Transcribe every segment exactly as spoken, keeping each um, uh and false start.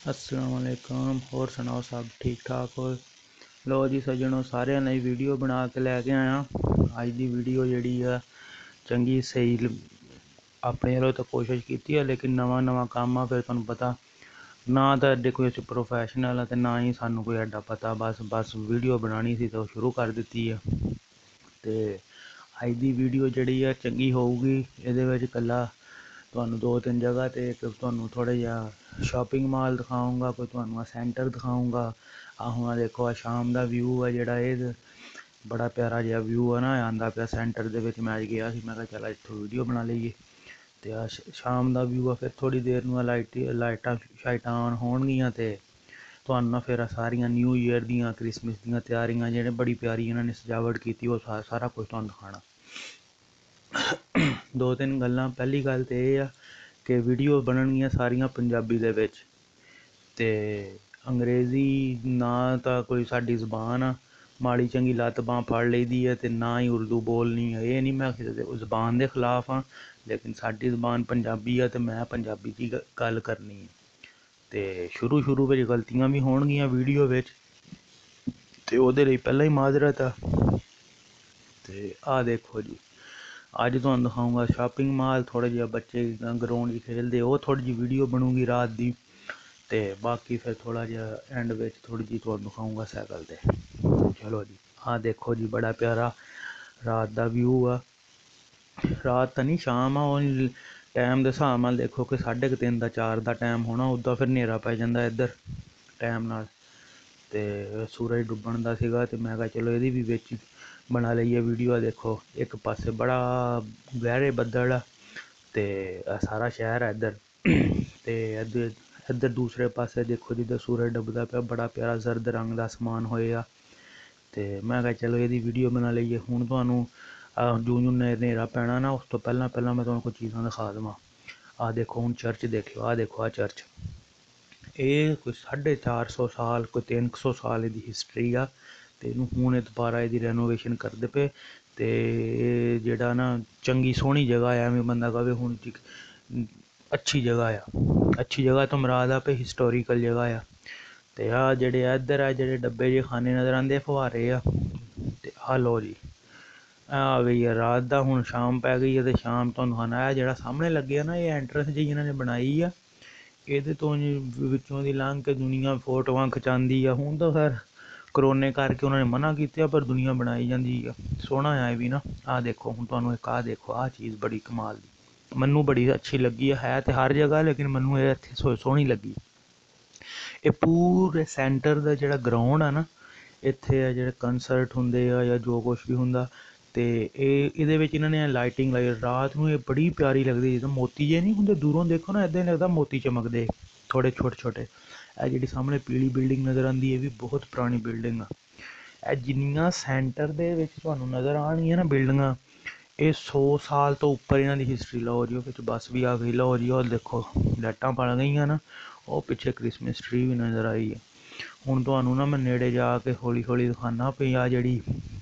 अस्सलाम वालेकुम। होर सुनाओ, सब ठीक ठाक हो? लो जी सज्जनों, सारे नई वीडियो बना के लैके आया। अज की वीडियो जी है चंगी सही अपने वालों तो कोशिश की है, लेकिन नवा नवा काम आ, फिर तुहानू पता ना तो एडे कोई अस प्रोफैशनल है, तो ना ही सानू कोई एडा पता। बस बस वीडियो बनानी सी तो शुरू कर दी है। तो अज की वीडियो जी है चंगी होगी। ये कला तुहानू दो तीन जगह तो एक तुहानू थोड़ा जिहा शॉपिंग मॉल दिखाऊँगा, कोई तुहानू सेंटर दिखाऊँगा। आ हुण देखो, आ शाम का व्यू है जोड़ा, ये बड़ा प्यारा जिहा व्यू है ना, आंदा पाया सेंटर दे विच। मैं अज गया सी, मैं कहा चल इत्थों वीडियो बना लईए। तो आ शाम का व्यू है। फिर थोड़ी देर नूं लाइट लाइटां शाइटां ऑन होणगियां ते तुहानू ना फिर सारियां न्यू ईयर दियां क्रिसमस दियां तैयारियां जेह्ड़े बड़ी प्यारी इन्होंने सजावट की, वो सारा कुछ तुहानू दिखाना। दो तीन गल्लां। पहली गल तो यह आ कि वीडियो बननगियां सारियां पंजाबी दे विच, ते अंग्रेज़ी ना तो कोई साडी जबान आ, माड़ी चंगी लत्त बांह फड़ लई दी है, ते ना ही उर्दू बोलनी है। ये नहीं मैं किसी जबान के खिलाफ हाँ, लेकिन साडी जबान पंजाबी है, तो मैं पंजाबी च गल करनी है। तो शुरू शुरू में गलतियां भी होणगियां वीडियो विच, ते ओहदे लई पहलां ही माजरत आ। ते आ देखो जी, अज तुहानू दिखाऊँगा शॉपिंग मॉल। थोड़े जिहा बच्चे ग्राउंड खेलते, वो थोड़ी जी वीडियो बनूगी रात की। तो बाकी फिर थोड़ा जिहा एंड में थोड़ी जी तुहानू दिखाऊँगा सैकल ते। चलो जी, हाँ देखो जी, बड़ा प्यारा रात का व्यू आ। रात तो नहीं, शाम आ। टाइम के हिसाब नाल देखो कि साढ़े क तीन का चार का टाइम होना, उदा फिर नेरा पै जाता इधर टाइम नाल। तो सूरज डुब्बन का सीगा, तो मैं कहा चलो ये भी बिच बना लईए वीडियो। देखो एक पासे बड़ा गहरे बद्दल आ, तो सारा शहर है इधर। तो इधर इधर दूसरे पासे देखो जिधर सूरज डुबदा पिया, बड़ा प्यारा जर्द रंग का आसमान होएगा। तो मैं कहा चलो ये वीडियो बना लीए। हुण तुहानू जूं जूं नेरा पैना ना, उस तो पहला पहला मैं तुहानू कुछ चीज़ां दिखा देवां। आ देखो हुण चर्च देखियो, आ देखो आ चर्च, ये कोई साढ़े चार सौ साल कोई तीन सौ साल की हिस्टरी आ। तो हूँ दोबारा ये रेनोवेशन करते पे। तो जेड़ा ना चंगी सोहनी जगह है, एवें बंदा कहे हूँ अच्छी जगह आ। अच्छी जगह तो मराद आ पे हिस्टोरिकल जगह आ। तो आ जेड़े इधर आ जेड़े डब्बे जे खाने नज़र आंदे फुहारे आ। ते आ लो जी, आ गई है रात का, हुण शाम पै गई है। तो शाम तुहानू खाना है जेड़ा सामने लगे ना, ये एंट्रेंस जी इन्होंने बनाई आ। ये तो विचों दी लंघ के दुनिया फोटोआं खिचांदी आ। हुण तो खैर करोने करके उन्होंने मना किया, पर दुनिया बनाई जाती है। सोहना है भी ना। आ देखो हुण तुहानू एक आ देखो, आ चीज़ बड़ी कमाल दी मैनू बड़ी अच्छी लगी है। है तो हर जगह, लेकिन मैनू ये इत्थे सो सोहनी लगी। ये पूरे सेंटर का जोड़ा ग्राउंड है ना, इत्थे जेह्ड़े कंसर्ट होंदे आ या जो कुछ भी होंदा, तो ये इन्होंने लाइटिंग लाई रात में, बड़ी प्यारी लगती। जिद्दां मोती जे नहीं होंदे, दूरों देखो ना इदां लगदा मोती चमकदे थोड़े छोटे छोटे। ए जिहड़ी सामने पीली बिल्डिंग नज़र आंदी, ये भी बहुत पुरानी बिल्डिंग आ। ए जिन्नियां सेंटर दे विच तुहानू नज़र आउणगियां ना बिल्डिंगां, ये सौ साल तो उपर इन्हां दी हिस्टरी। लो जी ओह्दे च बस भी आ गई। लो जी और देखो लाइटां बल गईयां ना, वो पिछे क्रिसमस ट्री भी नज़र आई है। हुण तुहानू ना मैं नेड़े जाके हौली हौली दिखाना भी आ जेह्ड़ी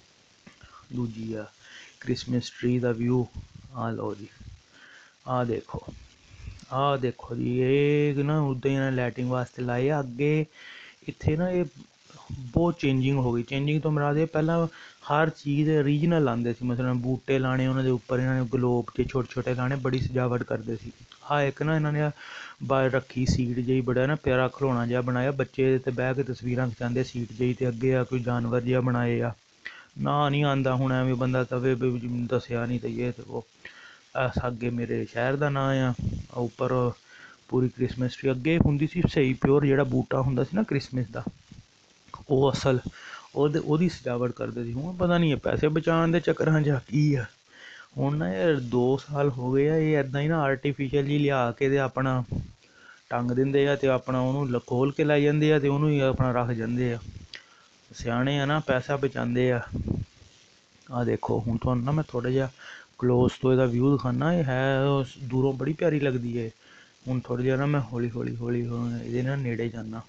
दूजी आ क्रिसमस ट्री का व्यू। आ लो जी, आ देखो, आ देखो जी, ये ना उद्दां ही लाइटिंग वास्ते लाए अगे। इत्थे ना ये बहुत चेंजिंग हो गई। चेंजिंग तो मरा दे, पहला हर चीज़ रीजनल लाते सी, मतलब बूटे लाने उन्होंने उपर, इन्होंने गलोब के छोटे छोटे लाने, बड़ी सजावट करते सी। हाँ एक ना इन्होंने बाहर रखी सीट जी, बड़ा ना प्यारा खिलौना जहा बनाया, बच्चे ते बह के तस्वीरां खिचाते सीट जी। तो अगे आ कोई जानवर जहा बनाए आ, ना नहीं आंदा हुण एवें बंदा कवे दस्सेआ नहीं, तो ये ते वो अगे मेरे शहर का नाँ आ। उपर पूरी क्रिसमस ट्री अगे होंदी सी सही प्योर, जेह्ड़ा बूटा होंदा सी ना क्रिसमस का, वो असल ओह्दी सजावट करते थे। हुण पता नहीं पैसे बचाने के चक्करां च की है। हुण ना यार दो साल हो गए आ, ये इदां ही ना आर्टिफिशियल जी लिया के ते अपना टंग दिंदे आ, ते अपना उहनूं खोल के लाई जांदे आ, ते उहनूं ही अपना रख जांदे आ। सियाणे आ ना, पैसा बचांदे आ। आ देखो हुण तुहानू ना मैं थोड़ा जिहा क्लोज तो इसदा व्यू दिखाना। है दूरों बड़ी प्यारी लगदी है। हुण थोड़ी जिहा ना मैं हौली हौली हौली इहदे ना नेड़े जाना।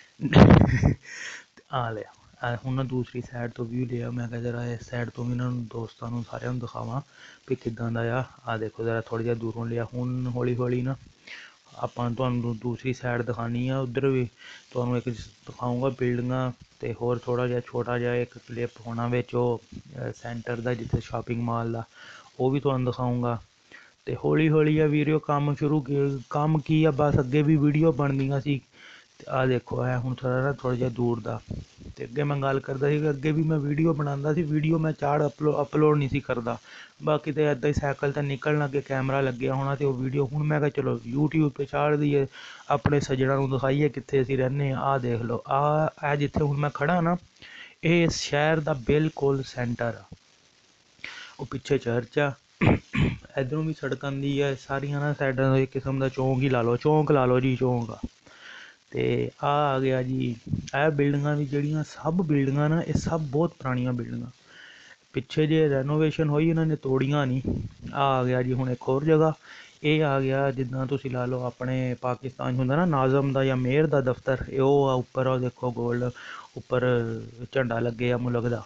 आ लिया हुण ना दूसरी साइड तो व्यू लिया, मैं कहा जरा इस साइड तो भी इन्होंने दोस्तों नूं सारिਆਂ नूं दिखावां भी किदां दा आ। आ देखो जरा थोड़ा जिहा दूरों लिया। हुण हौली हौली ना ਆਪਾਂ ਤੁਹਾਨੂੰ ਦੂਸਰੀ ਸਾਈਡ ਦਿਖਾਉਣੀ ਆ, ਉੱਧਰ ਵੀ ਤੁਹਾਨੂੰ ਇੱਕ ਦਿਖਾਊਂਗਾ ਬਿਲਡਿੰਗਾਂ, ਅਤੇ ਹੋਰ ਥੋੜ੍ਹਾ ਜਿਹਾ ਛੋਟਾ ਜਿਹਾ ਇੱਕ ਕਲਿੱਪ ਹੋਣਾ ਵਿੱਚ ਉਹ ਸੈਂਟਰ ਦਾ ਜਿੱਥੇ ਸ਼ਾਪਿੰਗ ਮਾਲ ਦਾ, ਉਹ ਵੀ ਤੁਹਾਨੂੰ ਦਿਖਾਊਂਗਾ। ਅਤੇ ਹੌਲੀ ਹੌਲੀ ਆ ਵੀਡੀਓ ਕੰਮ ਸ਼ੁਰੂ ਕੰਮ ਕੀ ਆ, ਬਸ ਅੱਗੇ ਵੀ ਵੀਡੀਓ ਬਣਦੀਆਂ ਸੀ। ਅਤੇ ਆਹ ਦੇਖੋ ਇਹ ਹੁਣ ਥੋੜ੍ਹਾ ਨਾ ਥੋੜ੍ਹਾ ਜਿਹਾ ਦੂਰ ਦਾ, ਅਤੇ ਅੱਗੇ ਮੈਂ ਗੱਲ ਕਰਦਾ ਸੀ ਕਿ ਅੱਗੇ ਵੀ ਮੈਂ ਵੀਡੀਓ ਬਣਾਉਂਦਾ ਸੀ, ਵੀਡੀਓ ਮੈਂ ਚਾੜ ਅਪਲੋ ਅਪਲੋਡ ਨਹੀਂ ਸੀ ਕਰਦਾ, ਬਾਕੀ ਤਾਂ ਇੱਦਾਂ ਹੀ ਸਾਈਕਲ 'ਤੇ ਨਿਕਲਣ ਲੱਗੇ ਕੈਮਰਾ ਲੱਗਿਆ ਹੋਣਾ ਅਤੇ ਉਹ ਵੀਡੀਓ ਹੁਣ ਮੈਂ ਕਿਹਾ ਚਲੋ ਯੂਟਿਊਬ 'ਤੇ ਚਾੜ ਦਈਏ, ਆਪਣੇ ਸੱਜਣਾਂ ਨੂੰ ਦਿਖਾਈਏ ਕਿੱਥੇ ਅਸੀਂ ਰਹਿੰਦੇ ਹਾਂ। ਆਹ ਦੇਖ ਲਓ, ਆਹ ਇਹ ਜਿੱਥੇ ਹੁਣ ਮੈਂ ਖੜ੍ਹਾ ਨਾ, ਇਹ ਸ਼ਹਿਰ ਦਾ ਬਿਲਕੁਲ ਸੈਂਟਰ ਆ। ਉਹ ਪਿੱਛੇ ਚਰਚ ਆ, ਇੱਧਰੋਂ ਵੀ ਸੜਕ ਆਉਂਦੀ ਹੈ, ਸਾਰੀਆਂ ਨਾ ਸਾਈਡਾਂ ਤੋਂ ਇੱਕ ਕਿਸਮ ਦਾ ਚੌਂਕ ਹੀ ਲਾ ਲਓ, ਚੌਂਕ ਲਾ ਲਓ ਜੀ, ਚੌਂਕ ਆ। ਅਤੇ ਆਹ ਆ ਗਿਆ ਜੀ, ਇਹ ਬਿਲਡਿੰਗਾਂ ਵੀ ਜਿਹੜੀਆਂ ਸਭ ਬਿਲਡਿੰਗਾਂ ਨਾ, ਇਹ ਸਭ ਬਹੁਤ ਪੁਰਾਣੀਆਂ ਬਿਲਡਿੰਗਾਂ, ਪਿੱਛੇ ਜੇ ਰੈਨੋਵੇਸ਼ਨ ਹੋਈ ਇਹਨਾਂ ਨੇ ਤੋੜੀਆਂ ਨਹੀਂ। ਆਹ ਆ ਗਿਆ ਜੀ ਹੁਣ ਇੱਕ ਹੋਰ ਜਗ੍ਹਾ, ਇਹ ਆ ਗਿਆ ਜਿੱਦਾਂ ਤੁਸੀਂ ਲਾ ਲਓ ਆਪਣੇ ਪਾਕਿਸਤਾਨ 'ਚ ਹੁੰਦਾ ਨਾ ਨਾਜ਼ਮ ਦਾ ਜਾਂ ਮੇਅਰ ਦਾ ਦਫ਼ਤਰ, ਇਹ ਉਹ ਆ ਉੱਪਰ, ਉਹ ਦੇਖੋ ਗੋਲਡ ਉੱਪਰ ਝੰਡਾ ਲੱਗੇ ਆ ਮੁਲਕ ਦਾ,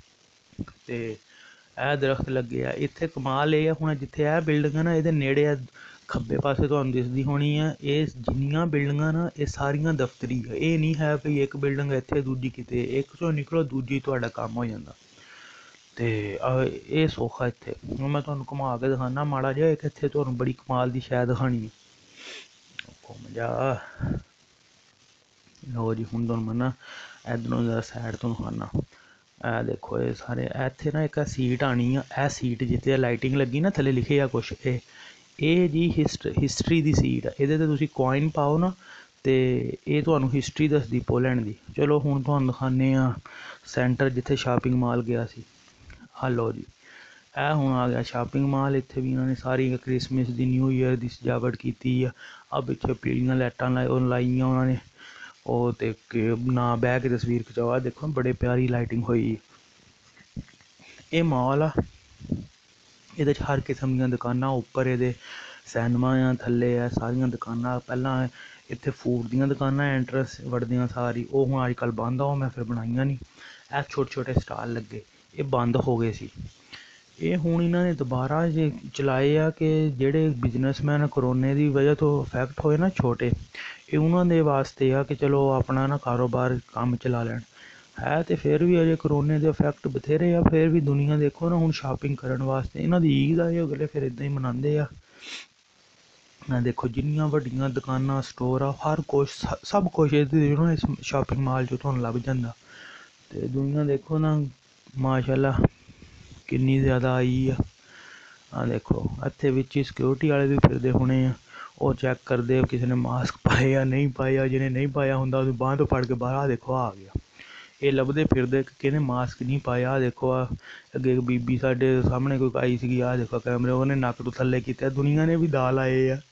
ਅਤੇ ਇਹ ਦਰਖਤ ਲੱਗੇ ਆ। ਇੱਥੇ ਕਮਾਲ ਇਹ ਆ ਹੁਣ ਜਿੱਥੇ ਇਹ ਬਿਲਡਿੰਗ ਆ ਨਾ, ਇਹਦੇ ਨੇੜੇ ਆ ਖੱਬੇ ਪਾਸੇ ਤੁਹਾਨੂੰ ਦਿਸਦੀ ਹੋਣੀ ਆ, ਇਹ ਜਿੰਨੀਆਂ ਬਿਲਡਿੰਗਾਂ ਨਾ ਇਹ ਸਾਰੀਆਂ ਦਫ਼ਤਰੀ ਆ। ਇਹ ਨਹੀਂ ਹੈ ਵੀ ਇੱਕ ਬਿਲਡਿੰਗ ਇੱਥੇ ਦੂਜੀ ਕਿਤੇ, ਇੱਕ 'ਚੋਂ ਨਿਕਲੋ ਦੂਜੀ ਤੁਹਾਡਾ ਕੰਮ ਹੋ ਜਾਂਦਾ। ਅਤੇ ਇਹ ਸੌਖਾ ਇੱਥੇ। ਹੁਣ ਮੈਂ ਤੁਹਾਨੂੰ ਘੁਮਾ ਕੇ ਦਿਖਾਉਂਦਾ ਮਾੜਾ ਜਿਹਾ, ਇੱਕ ਇੱਥੇ ਤੁਹਾਨੂੰ ਬੜੀ ਕਮਾਲ ਦੀ ਸ਼ੈ ਦਿਖਾਉਣੀ ਹੈ, ਘੁੰਮ ਜਾ। ਲਓ ਜੀ ਹੁਣ ਤੁਹਾਨੂੰ ਮੈਂ ਨਾ ਇੱਧਰੋਂ ਜ਼ਰਾ ਸਾਈਡ ਤੋਂ ਦਿਖਾਉਂਦਾ। ਇਹ ਦੇਖੋ ਇਹ ਸਾਰੇ ਇੱਥੇ ਨਾ ਇੱਕ ਸੀਟ ਆਉਣੀ ਆ, ਇਹ ਸੀਟ ਜਿੱਥੇ ਲਾਈਟਿੰਗ ਲੱਗੀ ਨਾ ਥੱਲੇ ਲਿਖੇ ਆ ਕੁਛ, ਇਹ ਇਹ ਜੀ ਹਿਸਟ ਹਿਸਟਰੀ ਦੀ ਸੀਟ ਆ। ਇਹਦੇ 'ਤੇ ਤੁਸੀਂ ਕੋਇਨ ਪਾਓ ਨਾ, ਅਤੇ ਇਹ ਤੁਹਾਨੂੰ ਹਿਸਟਰੀ ਦੱਸਦੀ ਪੋਲੈਂਡ ਦੀ। ਚਲੋ ਹੁਣ ਤੁਹਾਨੂੰ ਦਿਖਾਉਂਦੇ ਹਾਂ ਸੈਂਟਰ ਜਿੱਥੇ ਸ਼ਾਪਿੰਗ ਮਾਲ ਗਿਆ ਸੀ। ਆਹ ਲਓ ਜੀ, ਇਹ ਹੁਣ ਆ ਗਿਆ ਸ਼ਾਪਿੰਗ ਮਾਲ। ਇੱਥੇ ਵੀ ਇਹਨਾਂ ਨੇ ਸਾਰੀ ਕ੍ਰਿਸਮਿਸ ਦੀ ਨਿਊ ਈਅਰ ਦੀ ਸਜਾਵਟ ਕੀਤੀ ਆ। ਆਹ ਪਿੱਛੇ ਪੀਲੀਆਂ ਲਾਈਟਾਂ ਲਾਈ ਉਹ ਲਾਈਆਂ ਉਹਨਾਂ ਨੇ, ਉਹ ਅਤੇ ਨਾ ਬਹਿ ਕੇ ਤਸਵੀਰ ਖਿਚਾਓ। ਆਹ ਦੇਖੋ ਬੜੇ ਪਿਆਰੀ ਲਾਈਟਿੰਗ ਹੋਈ। ਇਹ ਮਾਲ ਆ, ਇਹਦੇ 'ਚ ਹਰ ਕਿਸਮ ਦੀਆਂ ਦੁਕਾਨਾਂ, ਉੱਪਰ ਇਹਦੇ ਸੈਨਮਾ ਆ, ਥੱਲੇ ਆ ਸਾਰੀਆਂ ਦੁਕਾਨਾਂ। ਪਹਿਲਾਂ ਇੱਥੇ ਫੂਡ ਦੀਆਂ ਦੁਕਾਨਾਂ ਐਂਟਰੈਂਸ ਵੜਦੀਆਂ ਸਾਰੀ, ਉਹ ਹੁਣ ਅੱਜ ਕੱਲ੍ਹ ਬੰਦ ਆ, ਉਹ ਮੈਂ ਫਿਰ ਬਣਾਈਆਂ ਨਹੀਂ। ਇਹ ਛੋਟੇ ਛੋਟੇ ਸਟਾਲ ਲੱਗੇ, ਇਹ ਬੰਦ ਹੋ ਗਏ ਸੀ। ਇਹ ਹੁਣ ਇਹਨਾਂ ਨੇ ਦੁਬਾਰਾ ਜੇ ਚਲਾਏ ਆ ਕਿ ਜਿਹੜੇ ਬਿਜ਼ਨਸਮੈਨ ਕਰੋਨੇ ਦੀ ਵਜ੍ਹਾ ਤੋਂ ਅਫੈਕਟ ਹੋਏ ਨਾ ਛੋਟੇ, ਇਹ ਉਹਨਾਂ ਦੇ ਵਾਸਤੇ ਆ ਕਿ ਚਲੋ ਆਪਣਾ ਨਾ ਕਾਰੋਬਾਰ ਕੰਮ ਚਲਾ ਲੈਣ। ਹੈ ਅਤੇ ਫਿਰ ਵੀ ਅਜੇ ਕਰੋਨੇ ਦੇ ਇਫੈਕਟ ਬਥੇਰੇ ਆ, ਫਿਰ ਵੀ ਦੁਨੀਆ ਦੇਖੋ ਨਾ ਹੁਣ ਸ਼ਾਪਿੰਗ ਕਰਨ ਵਾਸਤੇ ਇਹਨਾਂ ਦੀ ਈਦ ਆ, ਇਹ ਅਗਲੇ ਫਿਰ ਇੱਦਾਂ ਹੀ ਮਨਾਉਂਦੇ ਆ। ਦੇਖੋ ਜਿੰਨੀਆਂ ਵੱਡੀਆਂ ਦੁਕਾਨਾਂ ਸਟੋਰ ਆ, ਹਰ ਕੁਛ ਸਭ ਕੁਛ ਇਹਦੇ ਨਾ ਇਸ ਸ਼ਾਪਿੰਗ ਮਾਲ 'ਚ ਤੁਹਾਨੂੰ ਲੱਭ ਜਾਂਦਾ। ਅਤੇ ਦੁਨੀਆ ਦੇਖੋ ਨਾ ਮਾਸ਼ਾਅੱਲਾ ਕਿੰਨੀ ਜ਼ਿਆਦਾ ਆਈ ਆ। ਆਹ ਦੇਖੋ ਇੱਥੇ ਵਿੱਚ ਹੀ ਸਿਕਿਉਰਿਟੀ ਵਾਲੇ ਵੀ ਫਿਰਦੇ ਹੋਣੇ ਆ, ਉਹ ਚੈੱਕ ਕਰਦੇ ਕਿਸੇ ਨੇ ਮਾਸਕ ਪਾਏ ਜਾਂ ਨਹੀਂ ਪਾਏ ਆ। ਜਿਹਨੇ ਨਹੀਂ ਪਾਇਆ ਹੁੰਦਾ ਉਹਨੂੰ ਬਾਂਹ ਤੋਂ ਫੜ ਕੇ ਬਾਹਰ, ਆਹ ਦੇਖੋ ਆ ਗਿਆ। ਇਹ ਲੱਭਦੇ ਫਿਰਦੇ ਕਿ ਕਿਹਨੇ ਮਾਸਕ ਨਹੀਂ ਪਾਇਆ। ਆਹ ਦੇਖੋ ਆ ਅੱਗੇ ਇੱਕ ਬੀਬੀ ਸਾਡੇ ਸਾਹਮਣੇ ਕੋਈ ਆਈ ਸੀਗੀ, ਆਹ ਦੇਖੋ ਕੈਮਰੇ, ਉਹਨੇ ਨੱਕ ਤੋਂ ਥੱਲੇ ਕੀਤਾ। ਦੁਨੀਆ ਨੇ ਵੀ ਦਾਲ ਆਏ ਆ,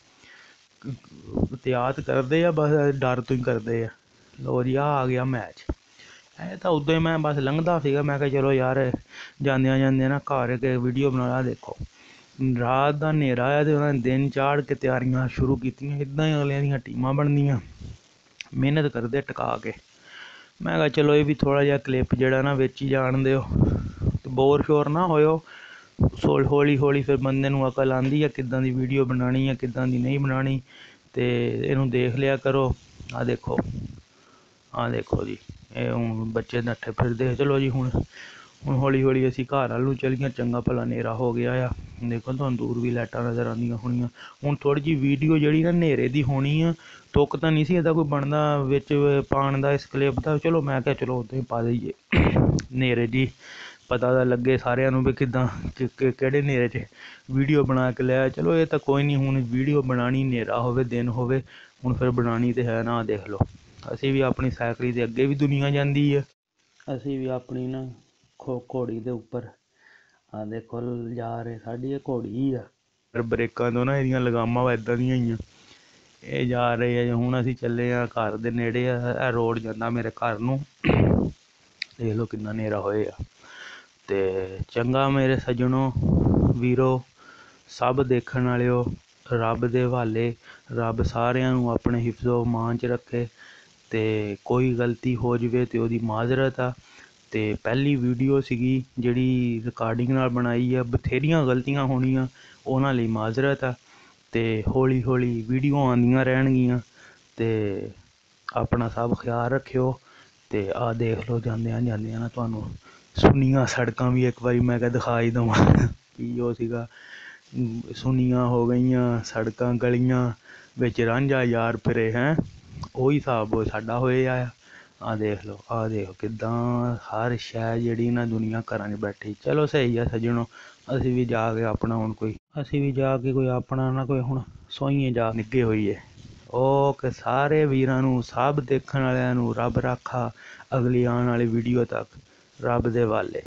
ਇਹਤਿਆਤ ਕਰਦੇ ਆ, ਬਸ ਡਰ ਤੋਂ ਹੀ ਕਰਦੇ ਆ। ਲਓ ਜੀ ਆਹ ਆ ਗਿਆ ਮੈਚ। ਇਹ ਤਾਂ ਉੱਦਾਂ ਹੀ ਮੈਂ ਬਸ ਲੰਘਦਾ ਸੀਗਾ, ਮੈਂ ਕਿਹਾ ਚਲੋ ਯਾਰ ਜਾਂਦਿਆਂ ਜਾਂਦਿਆਂ ਨਾ ਘਰ ਕੇ ਵੀਡੀਓ ਬਣਾ। ਦੇਖੋ ਰਾਤ ਦਾ ਹਨੇਰਾ ਆਇਆ ਅਤੇ ਉਹਨਾਂ ਨੇ ਦਿਨ ਚਾੜ ਕੇ ਤਿਆਰੀਆਂ ਸ਼ੁਰੂ ਕੀਤੀਆਂ। ਇੱਦਾਂ ਹੀ ਅਗਲਿਆਂ ਦੀਆਂ ਟੀਮਾਂ ਬਣਦੀਆਂ, ਮਿਹਨਤ ਕਰਦੇ ਟਿਕਾ ਕੇ। ਮੈਂ ਕਿਹਾ ਚਲੋ ਇਹ ਵੀ ਥੋੜ੍ਹਾ ਜਿਹਾ ਕਲਿੱਪ ਜਿਹੜਾ ਨਾ ਵਿੱਚ ਹੀ ਜਾਣ ਦਿਓ, ਅਤੇ ਬੋਰ ਸ਼ੋਰ ਨਾ ਹੋਇਓ। ਸੋ ਹੌਲੀ ਹੌਲੀ ਫਿਰ ਬੰਦੇ ਨੂੰ ਅਕਲ ਆਉਂਦੀ ਆ ਕਿੱਦਾਂ ਦੀ ਵੀਡੀਓ ਬਣਾਉਣੀ ਆ, ਕਿੱਦਾਂ ਦੀ ਨਹੀਂ ਬਣਾਉਣੀ, ਅਤੇ ਇਹਨੂੰ ਦੇਖ ਲਿਆ ਕਰੋ। ਆਹ ਦੇਖੋ ਆਹ ਦੇਖੋ ਜੀ, ਇਹ ਹੁਣ ਬੱਚੇ ਨੱਠੇ ਫਿਰਦੇ। ਚਲੋ ਜੀ ਹੁਣ ਹੁਣ ਹੌਲੀ ਹੌਲੀ ਅਸੀਂ ਘਰ ਵੱਲ ਨੂੰ ਚੱਲੀਏ, ਚੰਗਾ ਭਲਾ ਹਨੇਰਾ ਹੋ ਗਿਆ ਆ। ਦੇਖੋ ਤੁਹਾਨੂੰ ਦੂਰ ਵੀ ਲਾਈਟਾਂ ਨਜ਼ਰ ਆਉਂਦੀਆਂ ਹੋਣੀਆਂ। ਹੁਣ ਥੋੜ੍ਹੀ ਜਿਹੀ ਵੀਡੀਓ ਜਿਹੜੀ ਨਾ ਹਨੇਰੇ ਦੀ ਹੋਣੀ ਆ, ਤੁੱਕ ਤਾਂ ਨਹੀਂ ਸੀ ਇਹਦਾ ਕੋਈ ਬਣਦਾ ਵਿੱਚ ਪਾਉਣ ਦਾ ਇਸ ਕਲਿੱਪ ਦਾ। ਚਲੋ ਮੈਂ ਕਿਹਾ ਚਲੋ ਉੱਦਾਂ ਹੀ ਪਾ ਦਈਏ, ਹਨੇਰੇ ਦੀ ਪਤਾ ਤਾਂ ਲੱਗੇ ਸਾਰਿਆਂ ਨੂੰ ਵੀ ਕਿੱਦਾਂ ਕਿਹੜੇ ਹਨੇਰੇ 'ਚ ਵੀਡੀਓ ਬਣਾ ਕੇ ਲਿਆ। ਚਲੋ ਇਹ ਤਾਂ ਕੋਈ ਨਹੀਂ, ਹੁਣ ਵੀਡੀਓ ਬਣਾਉਣੀ ਹਨੇਰਾ ਹੋਵੇ ਦਿਨ ਹੋਵੇ, ਹੁਣ ਫਿਰ ਬਣਾਉਣੀ ਤਾਂ ਹੈ ਨਾ। ਦੇਖ ਲਓ ਅਸੀਂ ਵੀ ਆਪਣੀ ਸਾਈਕਲ ਦੇ ਅੱਗੇ ਵੀ ਦੁਨੀਆ ਜਾਂਦੀ ਆ, ਅਸੀਂ ਵੀ ਆਪਣੀ ਨਾ ਖੋ ਘੋੜੀ ਦੇ ਉੱਪਰ ਆਹ ਦੇਖੋ ਜਾ ਰਹੇ। ਸਾਡੀ ਇਹ ਘੋੜੀ ਆ, ਪਰ ਬ੍ਰੇਕਾਂ ਤੋਂ ਨਾ ਇਹਦੀਆਂ ਲਗਾਮਾਂ ਇੱਦਾਂ ਦੀਆਂ ਹੀ ਆ। ਇਹ ਜਾ ਰਹੇ ਆ, ਹੁਣ ਅਸੀਂ ਚੱਲੇ ਹਾਂ ਘਰ ਦੇ ਨੇੜੇ ਆ, ਇਹ ਰੋਡ ਜਾਂਦਾ ਮੇਰੇ ਘਰ ਨੂੰ। ਦੇਖ ਲਓ ਕਿੰਨਾ ਹਨੇਰਾ ਹੋਏ ਆ। ਅਤੇ ਚੰਗਾ ਮੇਰੇ ਸੱਜਣੋ ਵੀਰੋ ਸਭ ਦੇਖਣ ਵਾਲਿਓ, ਰੱਬ ਦੇ ਹਵਾਲੇ। ਰੱਬ ਸਾਰਿਆਂ ਨੂੰ ਆਪਣੇ ਹਿਫਜ਼ੋ ਅਮਾਨ 'ਚ ਰੱਖੇ, ਅਤੇ ਕੋਈ ਗਲਤੀ ਹੋ ਜਾਵੇ ਤਾਂ ਉਹਦੀ ਮਾਜ਼ਰਤ ਆ। ਅਤੇ ਪਹਿਲੀ ਵੀਡੀਓ ਸੀਗੀ ਜਿਹੜੀ ਰਿਕਾਰਡਿੰਗ ਨਾਲ ਬਣਾਈ ਆ, ਬਥੇਰੀਆਂ ਗਲਤੀਆਂ ਹੋਣੀਆਂ, ਉਹਨਾਂ ਲਈ ਮਾਜ਼ਰਤ ਆ। ਤੇ ਹੌਲੀ ਹੌਲੀ ਵੀਡੀਓ ਆਉਂਦੀਆਂ ਰਹਿਣਗੀਆਂ। ਤੇ ਆਪਣਾ ਸਭ ਖਿਆਲ ਰੱਖਿਓ। ਤੇ ਆਹ ਦੇਖ ਲਓ ਜਾਂਦਿਆਂ ਜਾਂਦਿਆਂ ਨਾ ਤੁਹਾਨੂੰ ਸੁੰਨੀਆਂ ਸੜਕਾਂ ਵੀ ਇੱਕ ਵਾਰੀ ਮੈਂ ਕਿਹਾ ਦਿਖਾ ਹੀ ਦੇਵਾਂ। ਕੀ ਉਹ ਸੀਗਾ, ਸੁੰਨੀਆਂ ਹੋ ਗਈਆਂ ਸੜਕਾਂ, ਗਲੀਆਂ ਵਿੱਚ ਰਾਂਝਾ ਯਾਰ ਫਿਰੇ ਹੈਂ। ਉਹੀ ਹਿਸਾਬ ਸਾਡਾ ਹੋਇਆ ਆ। ਆਹ ਦੇਖ ਲਓ, ਆਹ ਦੇਖ ਕਿੱਦਾਂ ਹਰ ਸ਼ੈ ਜਿਹੜੀ ਨਾ ਦੁਨੀਆ ਘਰਾਂ 'ਚ ਬੈਠੀ। ਚਲੋ ਸਹੀ ਆ ਸੱਜਣੋ, ਅਸੀਂ ਵੀ ਜਾ ਕੇ ਆਪਣਾ ਹੁਣ ਕੋਈ ਅਸੀਂ ਵੀ ਜਾ ਕੇ ਕੋਈ ਆਪਣਾ ਨਾ ਕੋਈ ਹੁਣ ਸੋਈਏ ਜਾ ਨਿੱਘੇ ਹੋਈਏ। ਓਕੇ ਸਾਰੇ ਵੀਰਾਂ ਨੂੰ, ਸਭ ਦੇਖਣ ਵਾਲਿਆਂ ਨੂੰ ਰੱਬ ਰਾਖਾ। ਅਗਲੀ ਆਉਣ ਵਾਲੀ ਵੀਡੀਓ ਤੱਕ ਰੱਬ ਦੇ ਹਵਾਲੇ।